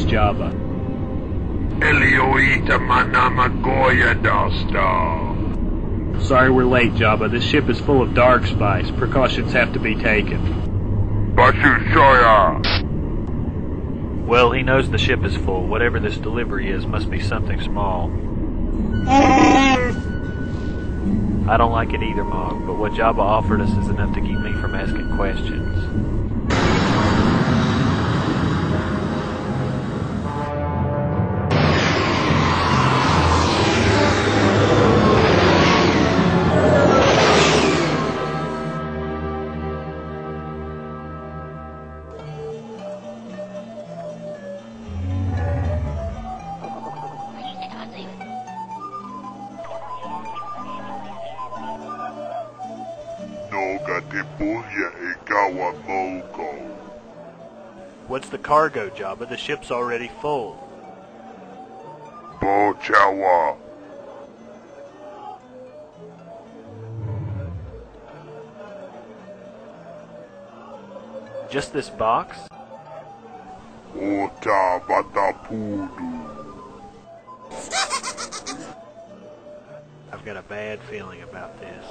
Jabba. Elioita Manamagoya Dostar. Sorry we're late, Jabba. This ship is full of dark spice. Precautions have to be taken. Bashu Shoya. Well, he knows the ship is full. Whatever this delivery is must be something small. I don't like it either, Mog, but what Jabba offered us is enough to keep me from asking questions. What's the cargo, Jabba? The ship's already full. Bochawa. Just this box? Ota Batapudu. I've got a bad feeling about this.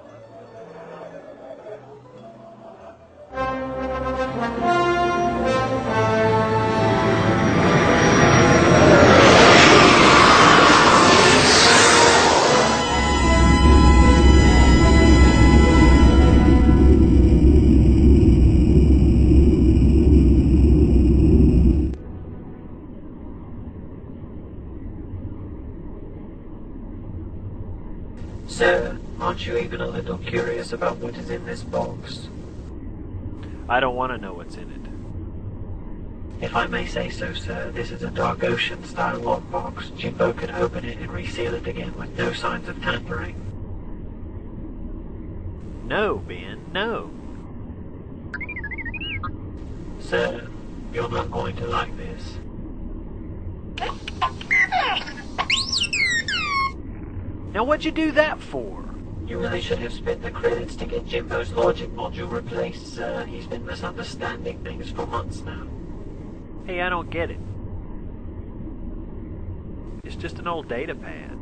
Sir, aren't you even a little curious about what is in this box? I don't want to know what's in it. If I may say so, sir, this is a Dark Ocean-style lockbox. Jimbo could open it and reseal it again with no signs of tampering. No, Ben, no. Sir, you're not going to like this. Now what'd you do that for? You really should have spent the credits to get Jimbo's logic module replaced, sir. He's been misunderstanding things for months now. Hey, I don't get it. It's just an old data pad.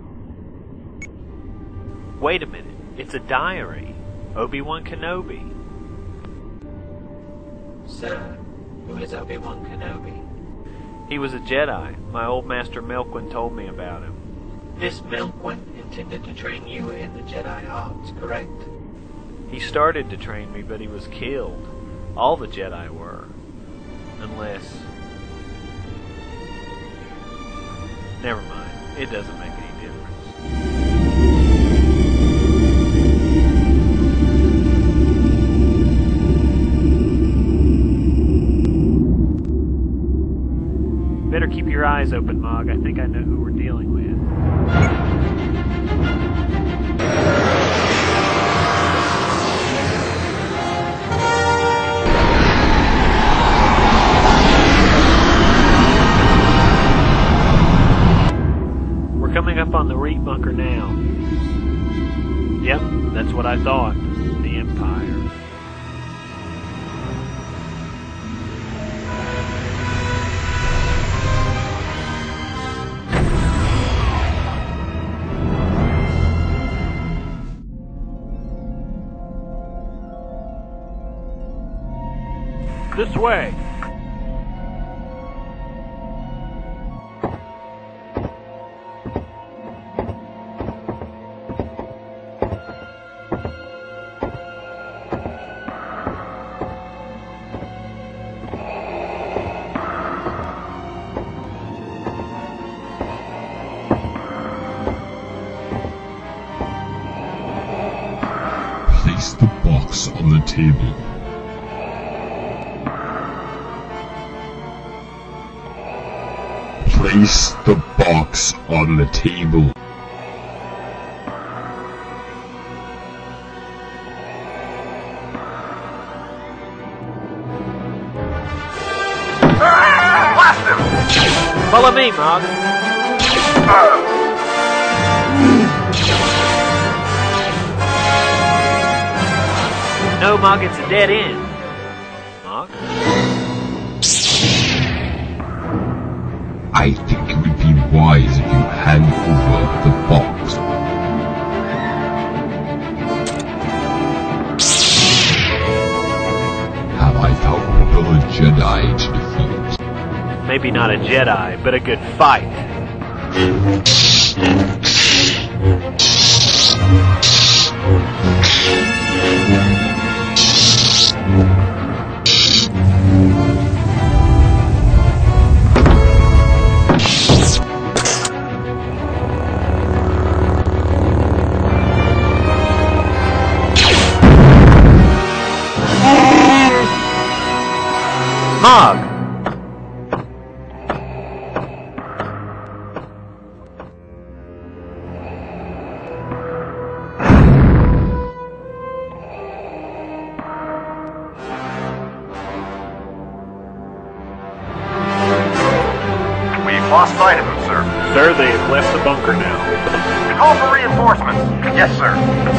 Wait a minute. It's a diary. Obi-Wan Kenobi. Sir, who is Obi-Wan Kenobi? He was a Jedi. My old master Melquin told me about him. This Melquin intended to train you in the Jedi arts, correct? He started to train me, but he was killed. All the Jedi were. Unless... Never mind. It doesn't make any difference. Better keep your eyes open, Mog. I think I know who we're dealing with. We're coming up on the Reap bunker now. Yep, that's what I thought. The Empire. This way! Place the box on the table. Place the box on the table. Follow me, Mog. No, Mog, it's a dead end. Mog? I think it would be wise if you hand over the box. Have I found another Jedi to defeat? Maybe not a Jedi, but a good fight. Mog! We've lost sight of them, sir. Sir, they have left the bunker now. Call for reinforcements. Yes, sir.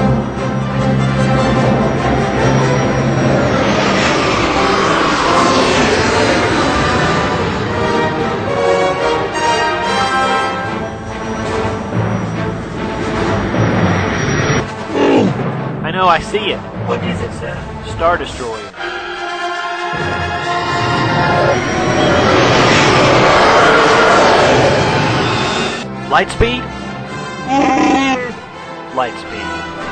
I know, I see it. What is it, sir? Star Destroyer. Lightspeed? Lightspeed.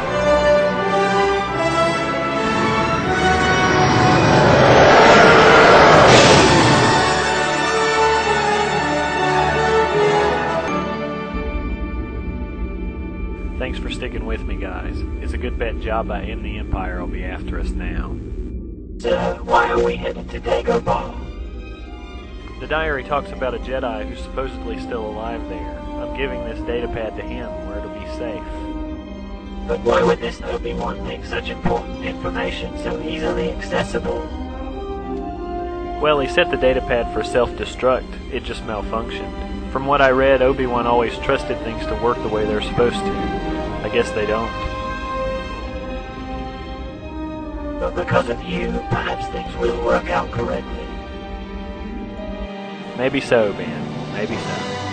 Thanks for sticking with me, guys. It's a good bet Jabba and the Empire will be after us now. Sir, why are we headed to Dagobah? The diary talks about a Jedi who's supposedly still alive there. I'm giving this datapad to him where it'll be safe. But why would this Obi-Wan make such important information so easily accessible? Well, he set the datapad for self-destruct. It just malfunctioned. From what I read, Obi-Wan always trusted things to work the way they're supposed to. I guess they don't. But because of you, perhaps things will work out correctly. Maybe so, Ben. Maybe so.